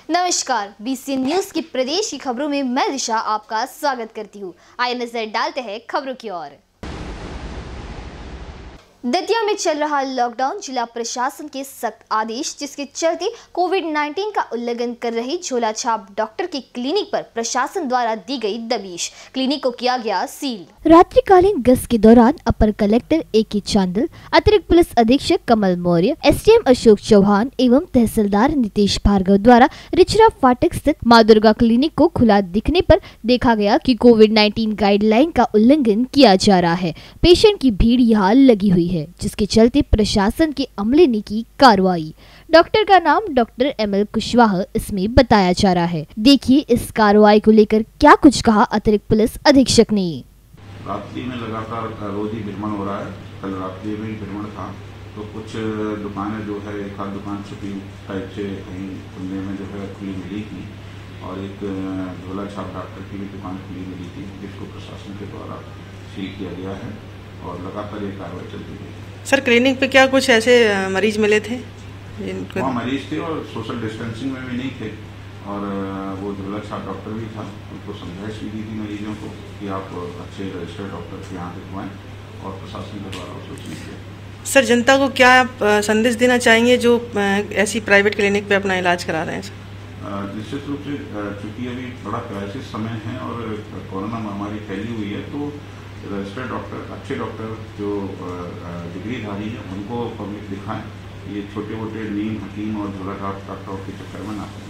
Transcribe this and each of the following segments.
नमस्कार, BCN news की प्रदेश की खबरों में मैं दिशा आपका स्वागत करती हूँ। आइए नजर डालते हैं खबरों की ओर। दतिया में चल रहा लॉकडाउन, जिला प्रशासन के सख्त आदेश, जिसके चलते कोविड-19 का उल्लंघन कर रही झोला छाप डॉक्टर की क्लिनिक पर प्रशासन द्वारा दी गई दबिश। क्लिनिक को किया गया सील। रात्रिकालीन गश्त के दौरान अपर कलेक्टर ए.के. चांदल, अतिरिक्त पुलिस अधीक्षक कमल मौर्य, एसडीएम अशोक चौहान एवं तहसीलदार नितेश भार्गव द्वारा रिचरा फाटक स्थित माँ दुर्गा क्लिनिक को खुला दिखने पर देखा गया कि कोविड-19 गाइडलाइन का उल्लंघन किया जा रहा है। पेशेंट की भीड़ यहाँ लगी हुई है, जिसके चलते प्रशासन के अमले ने की कार्रवाई। डॉक्टर का नाम डॉक्टर एमएल कुशवाहा इसमें बताया जा रहा है। देखिए इस कार्रवाई को लेकर क्या कुछ कहा अतिरिक्त पुलिस अधीक्षक ने। रात्रि में लगातार रोज ही भ्रमण हो रहा है। कल रात्रि में ही भ्रमण था, तो कुछ दुकानें जो है, एक आध दुकान छुपी टाइप से कहीं खुलने में जो है खुली मिली थी, और एक झोला छाप डॉक्टर की भी दुकान खुली मिली थी, जिसको प्रशासन के द्वारा सील किया गया है और लगातार ये कार्रवाई चलती है। सर, क्लिनिक पे क्या कुछ ऐसे मरीज मिले थे? वहाँ मरीज थे और सोशल डिस्टेंसिंग में भी नहीं थे, और वो झोला छाप डॉक्टर भी था। उनको समझाइश भी दी थी मरीजों को कि आप अच्छे रजिस्टर्ड डॉक्टर के यहाँ दिखवाएं, और प्रशासन के द्वारा उसको सील किया। सर, जनता को क्या आप संदेश देना चाहेंगे जो ऐसी प्राइवेट क्लिनिक पे अपना इलाज करा रहे हैं? निश्चित रूप से चूंकि अभी बड़ा क्राइसिस समय है और कोरोना महामारी फैली हुई है, तो रजिस्टर्ड डॉक्टर, अच्छे डॉक्टर जो डिग्रीधारी हैं, उनको पब्लिक दिखाएं। ये छोटे मोटे नीम हकीम और झोला छाप डॉक्टरों के चक्कर में ना पड़ें।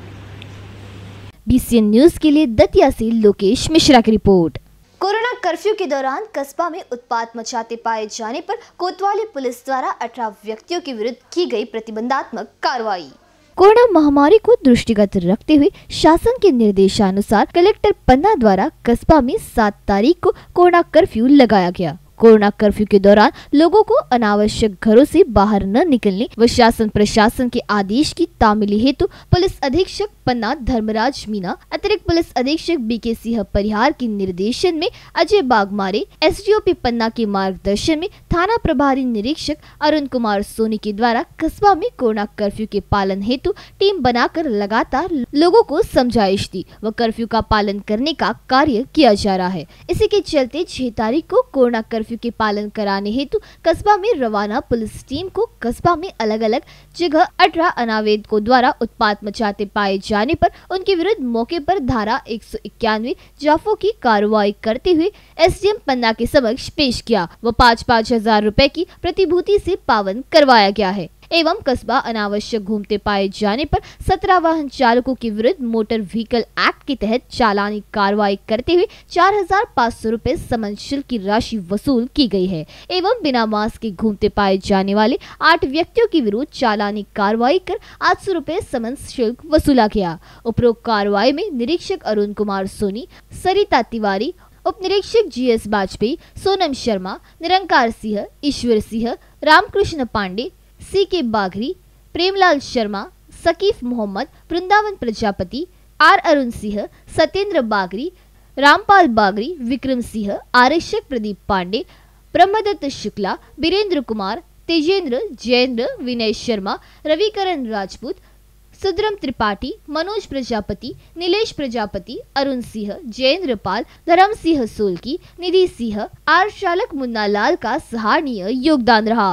बीसीएन न्यूज के लिए दतिया से लोकेश मिश्रा की रिपोर्ट। कोरोना कर्फ्यू के दौरान कस्बा में उत्पात मचाते पाए जाने पर कोतवाली पुलिस द्वारा 18 व्यक्तियों के विरुद्ध की गई प्रतिबंधात्मक कार्रवाई। कोरोना महामारी को दृष्टिगत रखते हुए शासन के निर्देशानुसार कलेक्टर पन्ना द्वारा कस्बा में 7 तारीख को कोरोना कर्फ्यू लगाया गया। कोरोना कर्फ्यू के दौरान लोगों को अनावश्यक घरों से बाहर न निकलने व शासन प्रशासन के आदेश की तामीली हेतु पुलिस अधीक्षक पन्ना धर्मराज मीना, अतिरिक्त पुलिस अधीक्षक बीके सिंह परिहार के निर्देशन में अजय बागमारे, एसडीओपी पन्ना के मार्गदर्शन में थाना प्रभारी निरीक्षक अरुण कुमार सोनी के द्वारा कस्बा में कोरोना कर्फ्यू के पालन हेतु टीम बनाकर लगातार लोगों को समझाइश दी व कर्फ्यू का पालन करने का कार्य किया जा रहा है। इसी के चलते 6 तारीख को कोरोना कर्फ्यू के पालन कराने हेतु कस्बा में रवाना पुलिस टीम को कस्बा में अलग अलग जगह 18 अनावेदकों द्वारा उत्पात मचाते पाए जाने पर उनके विरुद्ध मौके पर धारा 191 जाफों की कार्रवाई करते हुए एसडीएम पन्ना के समक्ष पेश किया व 5-5 हजार रुपए की प्रतिभूति से पावन करवाया गया है। एवं कस्बा अनावश्यक घूमते पाए जाने पर 17 वाहन चालकों के विरुद्ध मोटर व्हीकल एक्ट के तहत चालानी कार्रवाई करते हुए 4,500 रुपए समन शुल्क की राशि वसूल की गई है। एवं बिना मास्क के घूमते पाए जाने वाले 8 व्यक्तियों के विरुद्ध चालानी कार्रवाई कर 800 रुपए समन शुल्क वसूला गया। उपरोक्त कार्रवाई में निरीक्षक अरुण कुमार सोनी, सरिता तिवारी, उप निरीक्षक GS Vajpayee, Sonam Sharma, Nirankar Singh, Ishwar Singh, Ramkrishna Pande, CK. Baghri, Premlal Sharma, Saqif Mohammad, Vrindavan Prajapati, R Arun Singh, Satyendra Bagri, Rampal Bagri, Vikram Singh, आरक्षक प्रदीप पांडे, ब्रह्मदत्त शुक्ला, बीरेंद्र कुमार, तेजेंद्र, जयेंद्र, विनय शर्मा, रविकरण राजपूत, सुद्रम त्रिपाठी, मनोज प्रजापति, नीलेश प्रजापति, अरुण सिंह, जयेंद्र पाल, धर्म सिंह सोलकी, निधि सिंह, आर चालक मुन्ना लाल का सराहनीय योगदान रहा।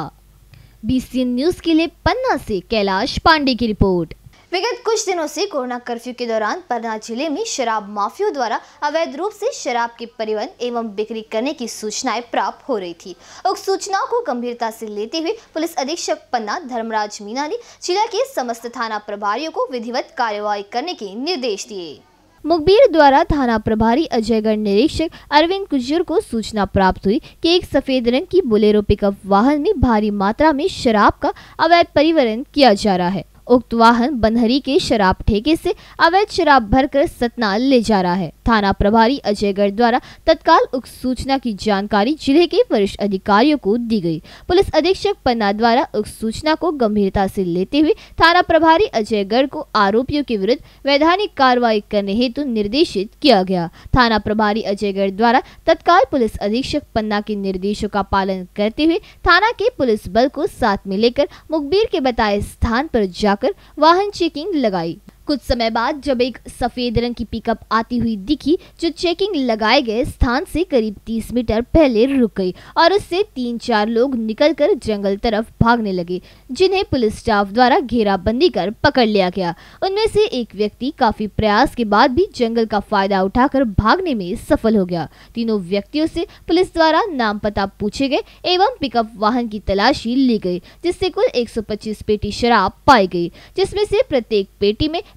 बीसीएन न्यूज के लिए पन्ना से कैलाश पांडे की रिपोर्ट। विगत कुछ दिनों से कोरोना कर्फ्यू के दौरान पन्ना जिले में शराब माफियाओं द्वारा अवैध रूप से शराब के परिवहन एवं बिक्री करने की सूचनाएं प्राप्त हो रही थी। उक्त सूचनाओं को गंभीरता से लेते हुए पुलिस अधीक्षक पन्ना धर्मराज मीना ने जिला के समस्त थाना प्रभारियों को विधिवत कार्रवाई करने के निर्देश दिए। मुखबिर द्वारा थाना प्रभारी अजयगढ़ निरीक्षक अरविंद कुजूर को सूचना प्राप्त हुई कि एक सफेद रंग की बोलेरो पिकअप वाहन में भारी मात्रा में शराब का अवैध परिवहन किया जा रहा है। उक्त वाहन बनहरी के शराब ठेके से अवैध शराब भरकर सतना ले जा रहा है। थाना प्रभारी अजयगढ़ द्वारा तत्काल उक्त सूचना की जानकारी जिले के वरिष्ठ अधिकारियों को दी गई। पुलिस अधीक्षक पन्ना द्वारा उक्त सूचना को गंभीरता से लेते हुए थाना प्रभारी अजयगढ़ को आरोपियों के विरुद्ध वैधानिक कार्रवाई करने हेतु निर्देशित किया गया। थाना प्रभारी अजयगढ़ द्वारा तत्काल पुलिस अधीक्षक पन्ना के निर्देशों का पालन करते हुए थाना के पुलिस बल को साथ में लेकर मुखबिर के बताए स्थान पर जाकर वाहन चेकिंग लगाई। कुछ समय बाद जब एक सफेद रंग की पिकअप आती हुई दिखी जो चेकिंग लगाए गए स्थान से करीब 30 मीटर पहले रुक गई और उससे 3-4 लोग निकलकर जंगल तरफ भागने लगे, जिन्हें पुलिस स्टाफ द्वारा घेराबंदी कर पकड़ लिया गया। उनमें से एक व्यक्ति काफी प्रयास के बाद भी जंगल का फायदा उठाकर भागने में सफल हो गया। तीनों व्यक्तियों से पुलिस द्वारा नाम पता पूछे गए एवं पिकअप वाहन की तलाशी ली गई, जिससे कुल 125 पेटी शराब पाई गई, जिसमें से प्रत्येक पेटी में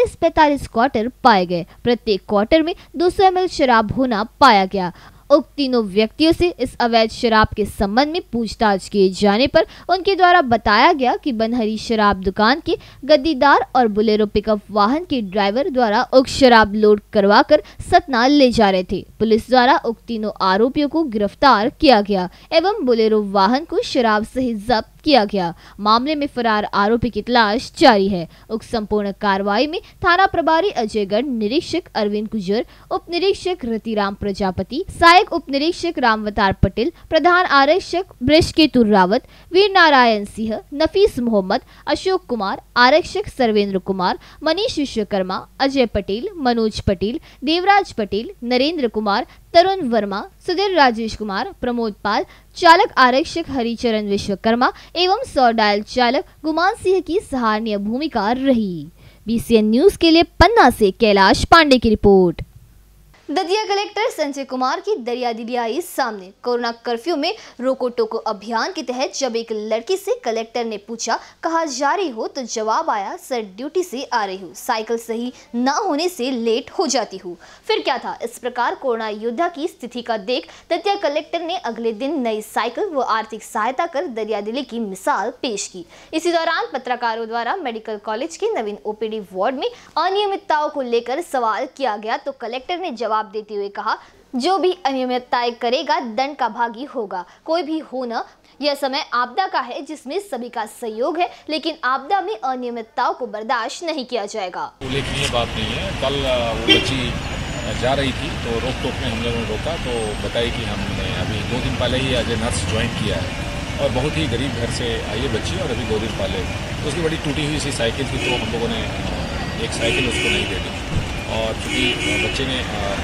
45 क्वार्टर पाए गए। प्रत्येक क्वार्टर में 200 ml शराब होना पाया गया। उक्त तीनों व्यक्तियों से इस अवैध शराब के संबंध में पूछताछ किए जाने पर उनके द्वारा बताया गया कि बनहरी शराब दुकान के गद्दीदार और बुलेरो पिकअप वाहन के ड्राइवर द्वारा उक्त शराब लोड करवाकर सतना ले जा रहे थे। पुलिस द्वारा उक्त तीनों आरोपियों को गिरफ्तार किया गया एवं बुलेरो वाहन को शराब सहित जब्त किया गया। मामले में फरार आरोपी की तलाश जारी है। उक्त संपूर्ण कार्रवाई में थाना प्रभारी अजयगढ़, निरीक्षक अरविंद गुजर, उप निरीक्षक रतिराम प्रजापति, सहायक उप निरीक्षक रामवतार पटेल, प्रधान आरक्षक बृषकेतु रावत, वीर नारायण सिंह, नफीस मोहम्मद, अशोक कुमार, आरक्षक सर्वेंद्र कुमार, मनीष विश्वकर्मा, अजय पटेल, मनोज पटेल, देवराज पटेल, नरेंद्र कुमार, तरुण वर्मा, सुधीर राजेश कुमार, प्रमोद पाल, चालक आरक्षक हरिचरण विश्वकर्मा एवं 100 डायल चालक गुमान सिंह की सराहनीय भूमिका रही। BCN न्यूज के लिए पन्ना से कैलाश पांडे की रिपोर्ट। दतिया कलेक्टर संजय कुमार की दरियादिली आई सामने। कोरोना कर्फ्यू में रोको टोको अभियान के तहत जब एक लड़की से कलेक्टर ने पूछा कहाँ जा रही हो तो जवाब आया सर ड्यूटी से आ रही हूँ, साइकिल सही ना होने से लेट हो जाती हूँ। फिर क्या था? इस प्रकार कोरोना योद्धा की स्थिति का देख दतिया कलेक्टर ने अगले दिन नई साइकिल व आर्थिक सहायता कर दरियादिली की मिसाल पेश की। इसी दौरान पत्रकारों द्वारा मेडिकल कॉलेज के नवीन OPD वार्ड में अनियमितताओं को लेकर सवाल किया गया तो कलेक्टर ने जवाब देते हुए कहा, जो भी अनियमितताएं करेगा दंड का भागी होगा। कोई भी हो न, यह समय आपदा का है जिसमें सभी का सहयोग है, लेकिन आपदा में अनियमितताओं को बर्दाश्त नहीं किया जाएगा। उल्लेखनीय बात नहीं है। कल वो बच्ची जा रही थी तो रोक टोक में हम लोगों ने रोका तो बताई कि हमने अभी 2 दिन पहले ही एज ए नर्स ज्वाइन किया है और बहुत ही गरीब घर से आई है बच्ची और अभी 2 दिन पहले तो उसकी बड़ी टूटी हुई सी साइकिल थी तो हम लोगों ने एक साइकिल उसको नहीं दे दी और चूँकि बच्चे ने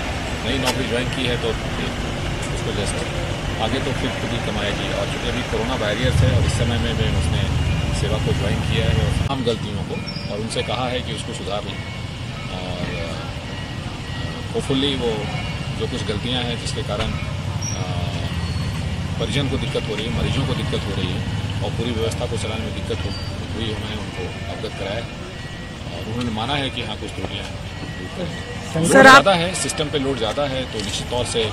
नई नौकरी ज्वाइन की है तो उसको जस्ट आगे तो फिर खुद ही कमाएगी और चूँकि अभी कोरोना बैरियर्स है और इस समय में भी उसने सेवा को ज्वाइन किया है और तमाम गलतियों को और उनसे कहा है कि उसको सुधार लें और होपफुली वो जो कुछ गलतियां हैं जिसके कारण परिजन को दिक्कत हो रही है, मरीजों को दिक्कत हो रही है और पूरी व्यवस्था को चलाने में दिक्कत हुई है, मैंने उनको अवगत कराया और उन्होंने माना है कि हाँ कुछ त्रुटियाँ हैं। लोड ज़्यादा है, सिस्टम पे लोड ज़्यादा है तो निश्चित तौर से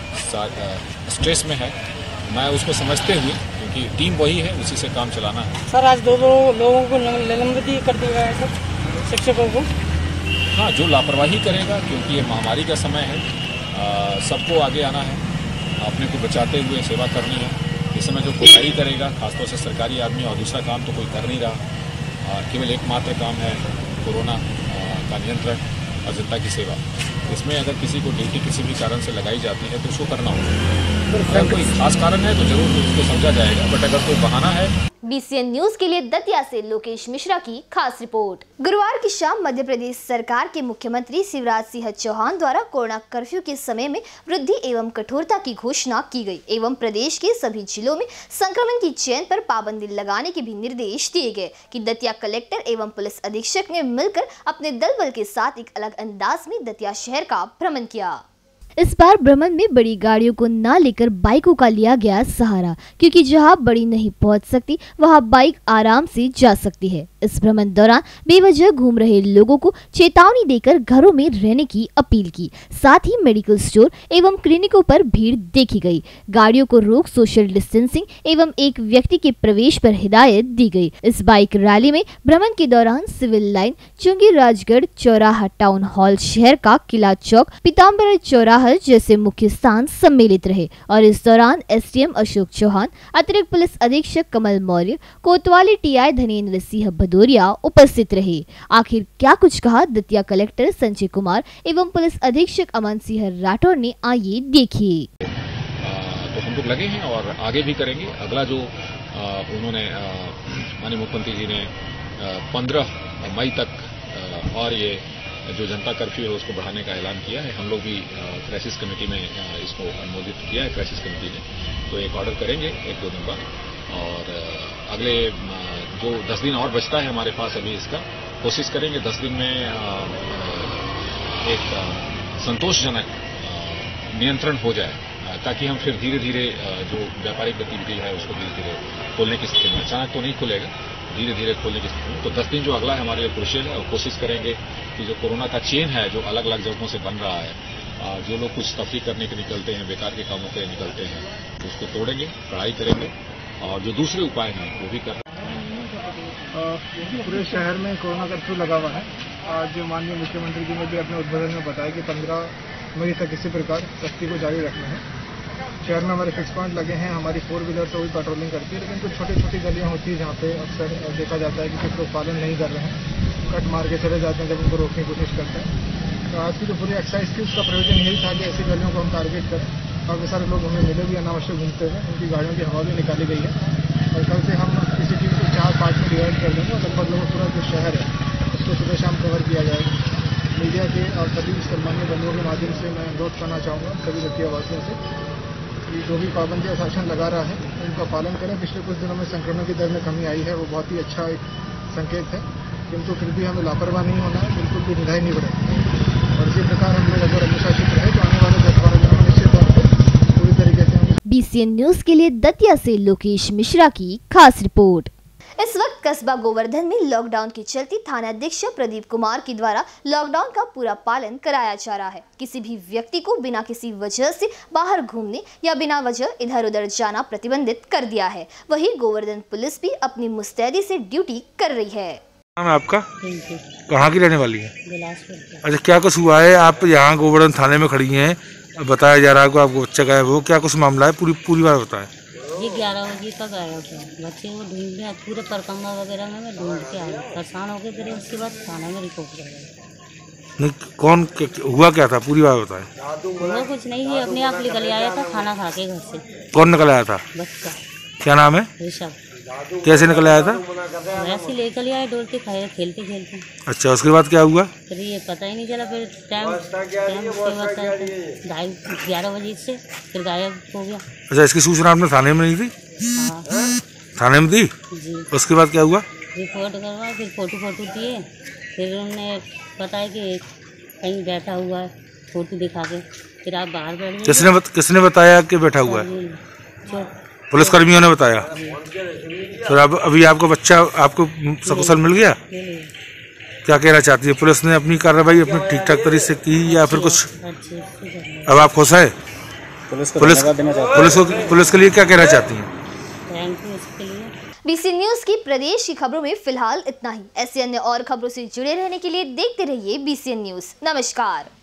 स्ट्रेस में है। मैं उसको समझते हुए क्योंकि टीम वही है, उसी से काम चलाना है। सर आज 2 लोगों को निलंबित कर दिया गया है सर, शिक्षकों को। हाँ, जो लापरवाही करेगा क्योंकि ये महामारी का समय है, सबको आगे आना है, अपने को बचाते हुए सेवा करनी है। इस समय जो कोताही करेगा खासतौर से सरकारी आदमी और दूसरा काम तो कोई कर नहीं रहा, केवल एकमात्र काम है कोरोना का नियंत्रण और जनता की सेवा। इसमें अगर किसी को ड्यूटी किसी भी कारण से लगाई जाती है तो उसको करना होगा। अगर कोई खास कारण है तो जरूर उसको समझा जाएगा, बट अगर कोई बहाना है। BCN न्यूज के लिए दतिया से लोकेश मिश्रा की खास रिपोर्ट। गुरुवार की शाम मध्य प्रदेश सरकार के मुख्यमंत्री शिवराज सिंह चौहान द्वारा कोरोना कर्फ्यू के समय में वृद्धि एवं कठोरता की घोषणा की गई एवं प्रदेश के सभी जिलों में संक्रमण की चेन पर पाबंदी लगाने के भी निर्देश दिए गए कि दतिया कलेक्टर एवं पुलिस अधीक्षक ने मिलकर अपने दल बल के साथ एक अलग अंदाज में दतिया शहर का भ्रमण किया। इस बार भ्रमण में बड़ी गाड़ियों को ना लेकर बाइकों का लिया गया सहारा, क्योंकि जहां बड़ी नहीं पहुंच सकती वहां बाइक आराम से जा सकती है। इस भ्रमण दौरान बेवजह घूम रहे लोगों को चेतावनी देकर घरों में रहने की अपील की। साथ ही मेडिकल स्टोर एवं क्लिनिकों पर भीड़ देखी गई। गाड़ियों को रोक, सोशल डिस्टेंसिंग एवं एक व्यक्ति के प्रवेश पर हिदायत दी गई। इस बाइक रैली में भ्रमण के दौरान सिविल लाइन, चुंगी राजगढ़ चौराहा, टाउन हॉल शहर का किला चौक, पीताम्बर चौराहा जैसे मुख्य स्थान सम्मिलित रहे और इस दौरान SDM अशोक चौहान, अतिरिक्त पुलिस अधीक्षक कमल मौर्य, कोतवाली TI धनेन्द्र सिंह भदौरिया उपस्थित रहे। आखिर क्या कुछ कहा दतिया कलेक्टर संजय कुमार एवं पुलिस अधीक्षक अमन सिंह राठौर ने, आइए देखिए। तो हम लोग लगे हैं और आगे भी करेंगे। अगला जो उन्होंने माननीय मुख्यमंत्री जी ने 15 मई तक और ये जो जनता कर्फ्यू है उसको बढ़ाने का ऐलान किया है। हम लोग भी क्राइसिस कमेटी में इसको अनुमोदित किया है क्राइसिस कमेटी ने, तो एक ऑर्डर करेंगे 1-2 दिन बाद। और अगले जो 10 दिन और बचता है हमारे पास अभी, इसका कोशिश करेंगे 10 दिन में एक संतोषजनक नियंत्रण हो जाए, ताकि हम फिर धीरे धीरे जो व्यापारिक गतिविधि है उसको धीरे धीरे खोलने की स्थिति में, अचानक तो नहीं खुलेगा, धीरे धीरे खोलने की स्थिति में। तो 10 दिन जो अगला है हमारे लिए क्रूशियल है, और कोशिश करेंगे कि जो कोरोना का चेन है जो अलग अलग जगहों से बन रहा है, जो लोग कुछ तफरीह करने के निकलते हैं, बेकार के कामों के निकलते हैं, उसको तोड़ेंगे, पढ़ाई करेंगे, और जो दूसरे उपाय हैं वो भी कर। पूरे शहर में कोरोना कर्फ्यू लगा हुआ है। आज माननीय मुख्यमंत्री जी ने भी अपने उद्बोधन में बताया कि 15 मई तक इसी प्रकार सख्ती को जारी रखना है। शहर में हमारे फिक्स पॉइंट लगे हैं, हमारी 4 व्हीलर तो भी पेट्रोलिंग करती है, लेकिन कुछ छोटी छोटी गलियां होती है जहाँ पे अक्सर देखा जाता है कि कुछ लोग पालन नहीं कर रहे हैं, कट मार के चले जाते हैं जब उनको रोकने की कोशिश करते हैं। तो आज की जो पूरी एक्सरसाइज थी उसका प्रयोजन यही था कि ऐसी गलियों को हम टारगेट करें। काफ़ी सारे लोग हमें मिले भी अनावश्यक घूमते हुए, उनकी गाड़ियों की हवा भी निकाली गई है, और कल से हम किसी टीम को 4 पार्ट में डिवाइड कर देंगे और लगभग लोगों पूरा जो शहर है उसको सुबह शाम कवर किया जाएगा। मीडिया के और सभी सम्मानीय बंधुओं के माध्यम से मैं अनुरोध करना चाहूँगा सभी दतियावासियों से कि जो भी पाबंदियाँ शासन लगा रहा है उनका पालन करें। पिछले कुछ दिनों में संक्रमण की दर में कमी आई है, वो बहुत ही अच्छा एक संकेत है, किंतु फिर भी हमें लापरवाह नहीं होना है, बिल्कुल भी ढिलाई नहीं बरतनी। और इसी प्रकार हम लोग अगर अनुशासित रहे तो आने वाले 10-12 दिनों में निश्चित तौर पर पूरी तरीके से हम। BCN न्यूज के लिए दतिया से लोकेश मिश्रा की खास रिपोर्ट। इस वक्त कस्बा गोवर्धन में लॉकडाउन के चलते थानाध्यक्ष प्रदीप कुमार के द्वारा लॉकडाउन का पूरा पालन कराया जा रहा है। किसी भी व्यक्ति को बिना किसी वजह से बाहर घूमने या बिना वजह इधर उधर जाना प्रतिबंधित कर दिया है। वहीं गोवर्धन पुलिस भी अपनी मुस्तैदी से ड्यूटी कर रही है। नाम है आपका? कहाँ की रहने वाली है? बिलासपुर। अच्छा, क्या कुछ हुआ है? आप यहाँ गोवर्धन थाने में खड़ी हैं, बताया जा रहा है कि आपको बच्चा गायब हो, क्या कुछ मामला है? पूरी बात बताएं। ये 11 बजे तक आया था, बच्चे को ढूंढ रहे पूरे परकम्मा वगैरह में मैं ढूंढ के आया, परेशान हो गए। फिर उसके बाद थाने में रिपोर्ट कर। नहीं, कौन हुआ क्या था? पूरी बात बताएं। हुआ कुछ नहीं, ये अपने आप निकल आया था खाना खा के घर से। कौन निकल आया था? बच्चा। क्या नाम है? ऋषभ। कैसे निकल आया था? वैसे लेकर आए, डोलते खाए, खेलते खेलते। अच्छा, उसके बाद क्या हुआ? फिर ये पता ही नहीं चला। फिर टाइम उसके बाद 11 बजे से फिर गायब हो गया। अच्छा, इसकी सूचना आपने थाने में नहीं दी? हाँ। थाने में दी? जी। उसके बाद क्या हुआ? रिपोर्ट करवा, फिर फोटो दिए, फिर उन्होंने बताया कि कहीं बैठा हुआ है, फोटो दिखा के। फिर आप बाहर बैठ गए। किसने बताया कि बैठा हुआ है? पुलिस कर्मियों ने बताया। फिर अभी आपको बच्चा आपको सकुशल मिल गया? क्या कहना चाहती है? पुलिस ने अपनी कार्रवाई अपनी ठीक ठाक तरीके से की या फिर कुछ? अब आप खुश है? पुलिस के लिए क्या कहना चाहती हैं? BCN न्यूज की प्रदेश की खबरों में फिलहाल इतना ही। ऐसे अन्य और खबरों से जुड़े रहने के लिए देखते रहिए BCN न्यूज। नमस्कार।